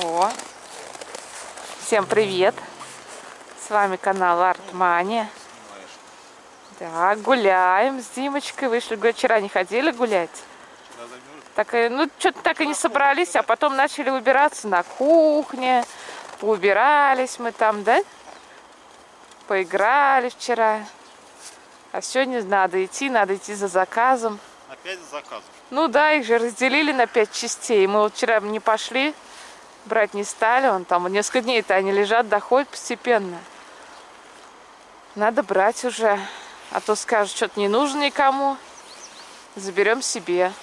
О, всем привет! С вами канал Артмания. Да, гуляем с Димочкой. Вышли гулять. Вчера не ходили гулять. Так, ну, что-то так и не собрались, а потом начали убираться на кухне. Поубирались мы там, да? Поиграли вчера. А сегодня надо идти за заказом. Опять за заказом? Ну да, их же разделили на 5 частей. Мы вот вчера не пошли, брать не стали. Вон там несколько дней-то они лежат, доходят постепенно. Надо брать уже. А то скажут, что-то не нужно никому. Заберем себе.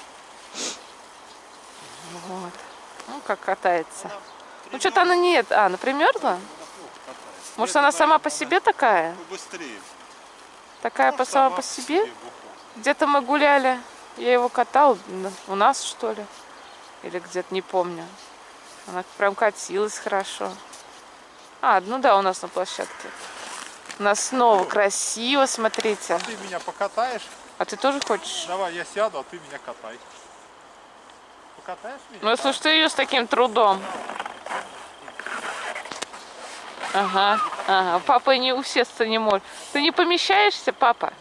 Вот. Ну, как катается. Ну, что-то она нет. А, она примерзла? Может, она сама по себе такая? Быстрее. Такая сама по себе? Где-то мы гуляли. Я его катал. У нас, что ли? Или где-то, не помню. Она прям катилась хорошо. А, ну да, у нас на площадке. У нас снова красиво, смотрите. А ты меня покатаешь? А ты тоже хочешь? Давай, я сяду, а ты меня катай. Покатаешь меня? Ну, если ты ее с таким трудом. Ага, ага. Папа не усесться не может. Ты не помещаешься, папа?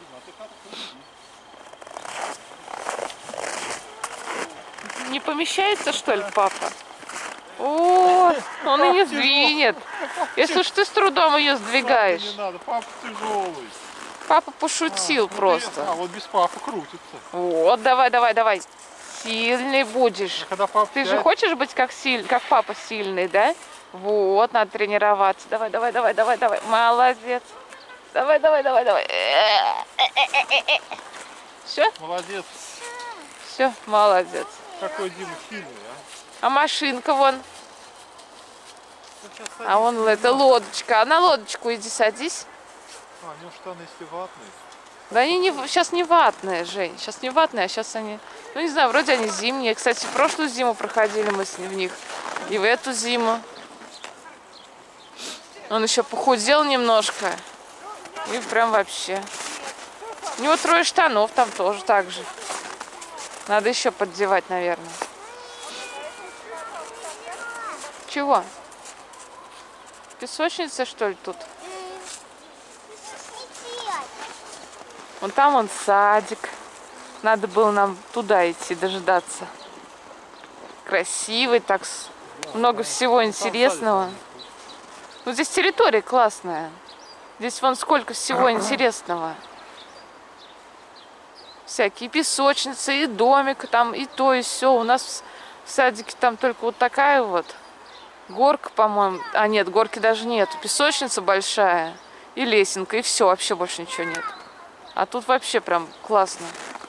Не помещается, что ли, папа? О, он и не сдвинет. Если уж ты с трудом ее сдвигаешь. Не надо, папа тяжелый. Папа пошутил просто. А вот без папы крутится. Вот, давай. Сильный будешь. Когда папа Ты же хочешь быть как папа сильный, да? Вот, надо тренироваться. Давай. Молодец. Давай. Все? Молодец. Все, молодец. Какой Дима сильный, А машинка вон. а? А вон это лодочка. А на лодочку иди садись. А, у него штаны если ватные. Да они сейчас не ватные, Жень. Сейчас не ватные, а сейчас они... Ну, не знаю, вроде они зимние. Кстати, в прошлую зиму проходили мы в них. И в эту зиму. Он еще похудел немножко. И прям вообще. У него 3 штанов там тоже так же. Надо еще поддевать, наверное. Чего? Песочница, что ли, тут? Вон там он садик. Надо было нам туда идти, дожидаться. Красивый, так много всего интересного. Ну, здесь территория классная. Здесь вон сколько всего интересного. Всякие песочницы, и домик там, и то, и все. У нас в садике там только вот такая вот горка, по-моему. А нет, горки даже нет. Песочница большая и лесенка, и все, вообще больше ничего нет. А тут вообще прям классно.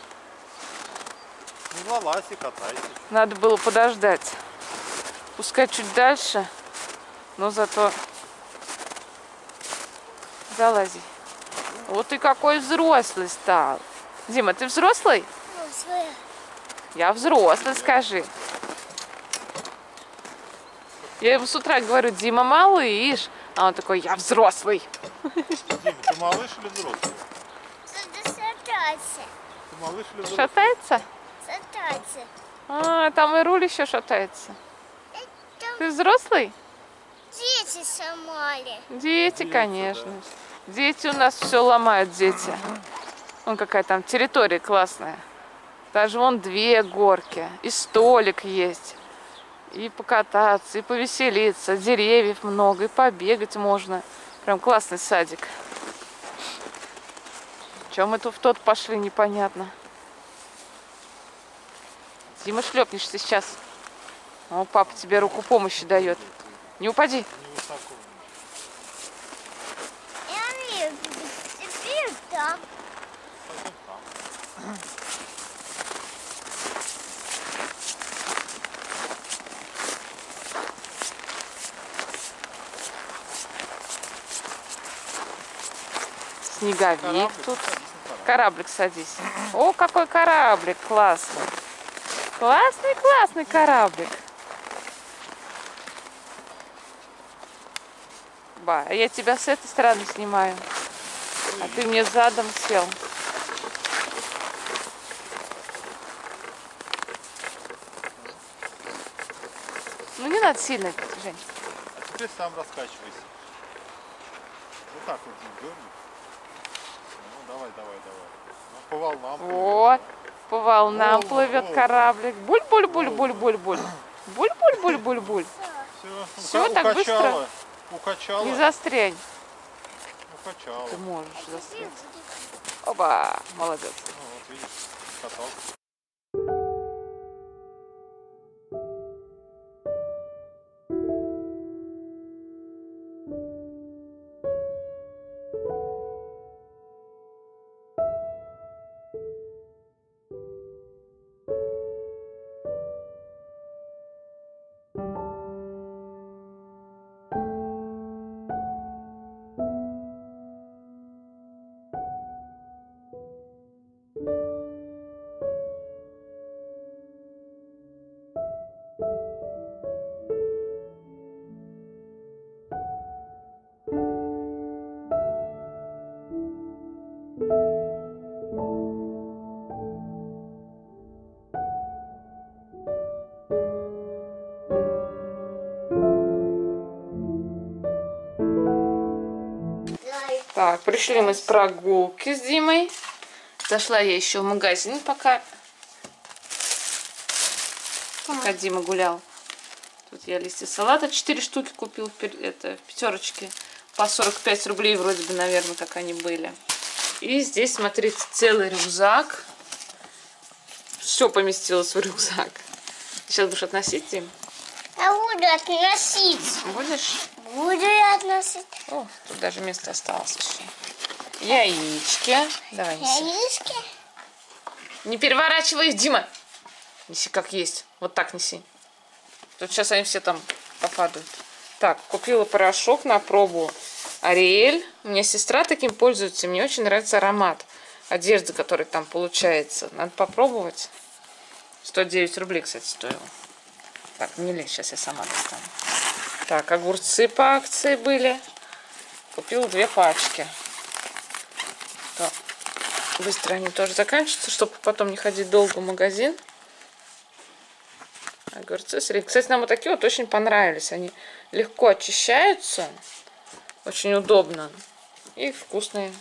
Ну, залазь и катайся. Надо было подождать. Пускай чуть дальше, но зато залази. Вот ты какой взрослый стал. Дима, ты взрослый? Я взрослый, скажи. Я ему с утра говорю, Дима малыш. А он такой, я взрослый. Дима, ты малыш или взрослый? Ты малыш или взрослый? Шатается? Шатается. А, там и руль еще шатается. Ты взрослый? Дети сломали. Дети, конечно. Да. Дети у нас все ломают, дети. Вон какая там территория классная. Даже вон 2 горки. И столик есть. И покататься, и повеселиться. Деревьев много, и побегать можно. Прям классный садик. Чем мы тут в тот пошли, непонятно. Дима, шлепнешься сейчас. О, папа тебе руку помощи дает. Не упади. Невысоко. Я не теперь там. Снеговик тут. Кораблик садись. О, какой кораблик классный. Классный кораблик. Ба, я тебя с этой стороны снимаю. А ты мне задом сел. Ну не надо сильно, Жень. А теперь сам раскачивайся. Вот так вот, Дим, дерни. Ну, давай. Ну, по волнам. Вот. По волнам Волна, плывет волна. кораблик. Буль-буль-буль-буль-буль-буль. Буль-буль-буль-буль-буль. Все, так быстро. Укачала. Не застрянь. Укачала. Ты можешь застрять. Оба, молодец. Ну, вот видишь, катался. Так, пришли мы с прогулки с Димой. Зашла я еще в магазин, пока Дима гулял. Тут я листья салата 4 штуки купил в пятерочке. По 45 рублей вроде бы, наверное, как они были. И здесь, смотрите, целый рюкзак. Все поместилось в рюкзак. Сейчас будешь относить, Дим? Я буду относить. Будешь? Буду я относить. О, тут даже место осталось еще. Яички. Давай неси. Яички. Не переворачивай их, Дима. Неси как есть. Вот так неси. Тут сейчас они все там попадают. Так, купила порошок на пробу. Ариэль. У меня сестра таким пользуется. Мне очень нравится аромат одежды, который там получается. Надо попробовать. 109 рублей, кстати, стоило. Так, не лезь, сейчас я сама достану. Так, огурцы по акции были. Купила 2 пачки. Так, быстро они тоже заканчиваются, чтобы потом не ходить долго в магазин. Огурцы средние. Кстати, нам вот такие вот очень понравились. Они легко очищаются. Очень удобно. И вкусные.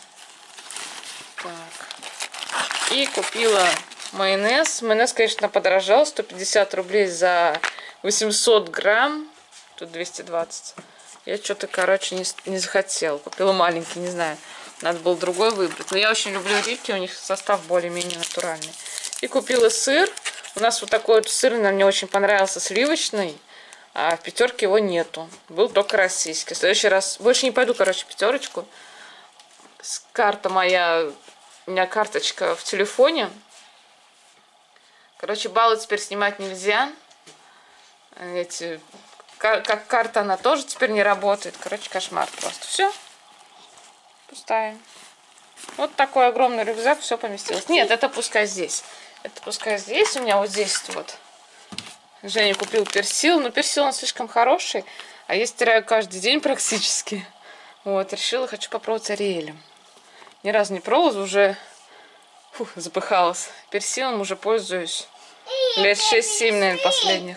Так. И купила майонез. Майонез, конечно, подорожал. 150 рублей за 800 грамм. Тут 220. Я что-то, короче, не захотела. Купила маленький, не знаю. Надо было другой выбрать. Но я очень люблю репки. У них состав более-менее натуральный. И купила сыр. У нас вот такой вот сыр, мне очень понравился, сливочный. А в пятерке его нету. Был только российский. В следующий раз... Больше не пойду, короче, в пятерочку. Карта моя... У меня карточка в телефоне. Короче, баллы теперь снимать нельзя. Как карта, она тоже теперь не работает. Короче, кошмар просто. Все. Пустая. Вот такой огромный рюкзак, все поместилось. Нет, это пускай здесь. Это пускай здесь. У меня вот здесь вот. Женя купил персил. Но персил он слишком хороший. А я стираю каждый день практически. Вот, решила, хочу попробовать ариэлем. Ни разу не пробовала, уже запыхалась. Персилом уже пользуюсь. Лет 6-7, наверное, последних.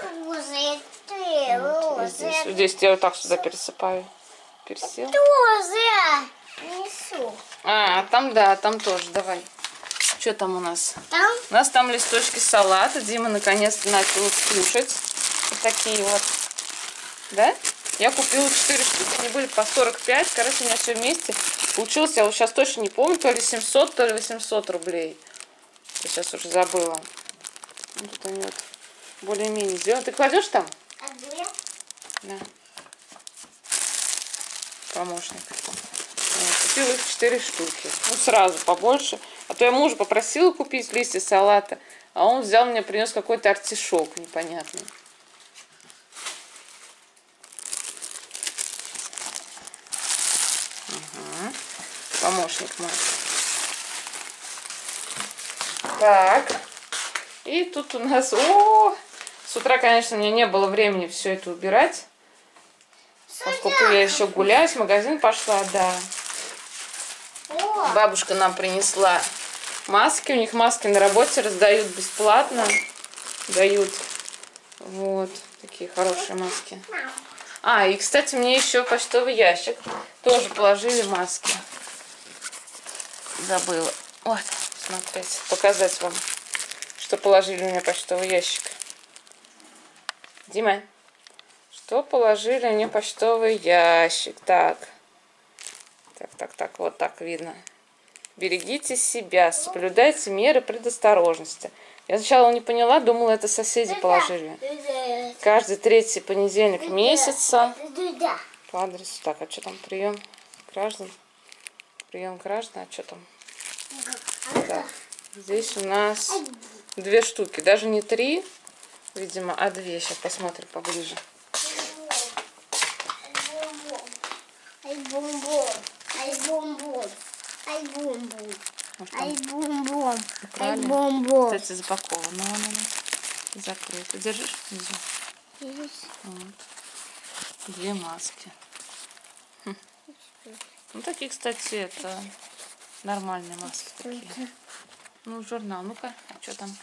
Вот, здесь я вот так сюда пересыпаю персил. Тоже несу. А, там да, там тоже, давай. Что там у нас? Там? У нас там листочки салата. Дима наконец-то начал их кушать. Вот такие вот. Да? Я купила 4 штуки, они были по 45. Короче, у меня все вместе получилось. Я вот сейчас точно не помню, то ли 700, то ли 800 рублей. Я сейчас уже забыла. Вот тут они вот более-менее сделаны. Ты кладешь там? Да. Помощник. Вот, купила их 4 штуки. Ну, сразу побольше. А то я мужа попросила купить листья салата, а он взял мне, принес какой-то артишок непонятный. Угу. Помощник мой. Так. И тут у нас... О! С утра, конечно, мне не было времени все это убирать. Поскольку я еще гуляю, в магазин пошла, да. Бабушка нам принесла маски. У них маски на работе раздают бесплатно. Дают. Вот. Такие хорошие маски. А, и, кстати, мне еще почтовый ящик. Тоже положили маски. Забыла. Вот, смотрите, показать вам, что положили у меня почтовый ящик. Дима, что положили мне почтовый ящик? Так, вот так видно. Берегите себя, соблюдайте меры предосторожности. Я сначала не поняла, думала, это соседи положили. Каждый 3-й понедельник месяца по адресу. Так, а что там? Прием граждан. Прием граждан, а что там? Так, здесь у нас 2 штуки. Даже не 3, видимо, а 2. Сейчас посмотрим поближе. Ай-бом-бом. Кстати, запаковано он у нас. Закрыто. Держишь внизу? Вот. 2 маски. Ну, такие, кстати, это нормальные маски такие. Ну, журнал. Ну-ка, а что там?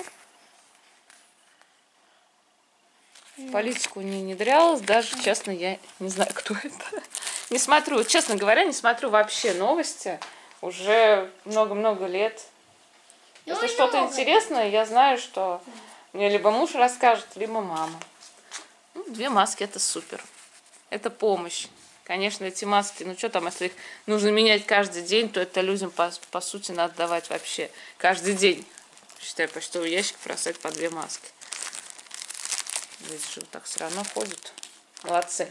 Политику не внедрялась, даже, честно, я не знаю, кто это. Не смотрю, честно говоря, не смотрю вообще новости уже много-много лет. Если что-то интересное, я знаю, что мне либо муж расскажет, либо мама. Ну, 2 маски – это супер. Это помощь. Конечно, эти маски, ну что там, если их нужно менять каждый день, то это людям, по сути, надо давать вообще каждый день. Считай, почтовый ящик бросать по 2 маски. Здесь же вот так все равно ходят. Молодцы.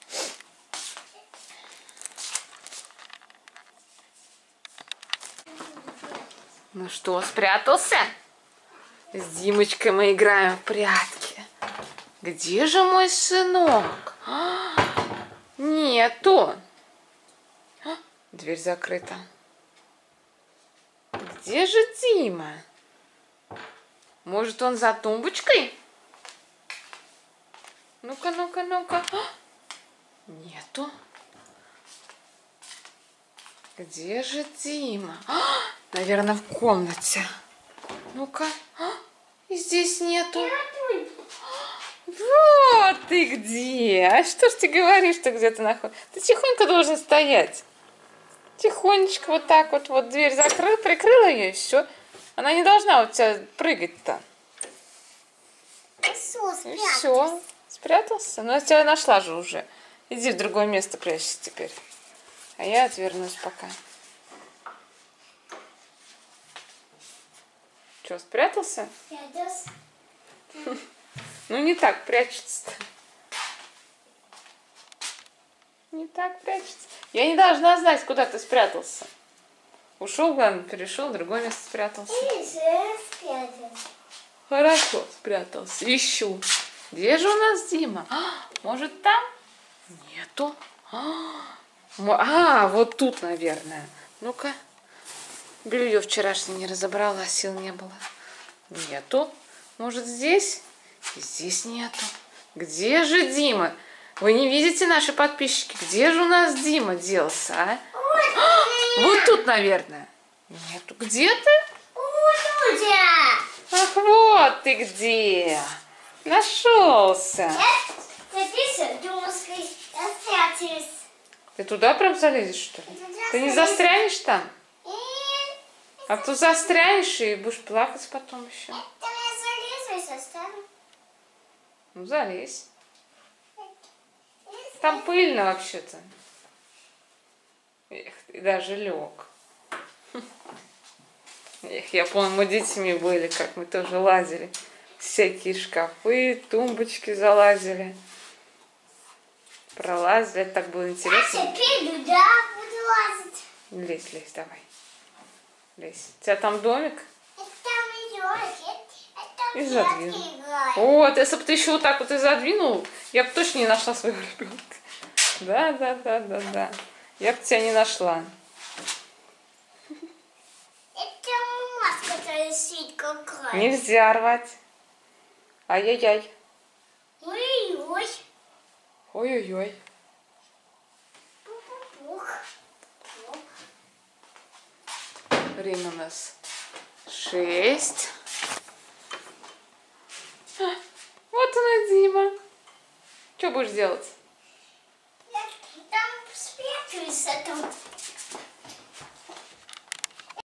Ну что, спрятался? С Димочкой мы играем в прятки. Где же мой сынок? Нету. Дверь закрыта. Где же Дима? Может, он за тумбочкой? Ну-ка, ну-ка, ну-ка. Нету. Где же Дима? Наверное, в комнате. Ну-ка. И здесь нету. Вот ты где. А что ж ты говоришь, что где-то находишься? Ты тихонько должен стоять. Тихонечко вот так вот дверь закрыл, прикрыла ее и все. Она не должна у тебя прыгать-то. И все. Спрятался? Ну, я тебя нашла же уже. Иди в другое место прячься теперь. А я отвернусь пока. Что, спрятался? Ну, не так прячется-то. Не так прячется. Я не должна знать, куда ты спрятался. Ушел, главное, перешел, в другое место спрятался. Хорошо, спрятался. Ищу. Где же у нас Дима? Может, там? Нету. Вот тут, наверное. Ну-ка. Белье вчерашнее не разобрала, сил не было. Нету. Может, здесь? И здесь нету. Где же Дима? Вы не видите, наши подписчики? Где же у нас Дима делся, а? Вот тут, наверное. Нету. Где ты? Ах, вот ты где. Нашелся. Ты туда прям залезешь, что ли? Ты не застрянешь там? А то застрянешь и будешь плакать потом еще. Ну, залезь. Там пыльно вообще-то. Эх, ты даже лег. Эх, я помню, мы детьми были, как мы тоже лазили. Всякие шкафы, тумбочки залазили. Пролазили, это так было интересно. А теперь да, буду лазить. Лезь, лезь, давай. Лезь. У тебя там домик? И задвинул. Вот, если бы ты еще вот так вот и задвинул, я бы точно не нашла своего ребенка. Да. Я бы тебя не нашла. Это маска, которая сидит какая. Нельзя рвать. Ай-яй-яй. Ой-ой. Ой-ой-ой. Время у нас 6. Вот она, Дима. Что будешь делать? Я там спрячусь, а там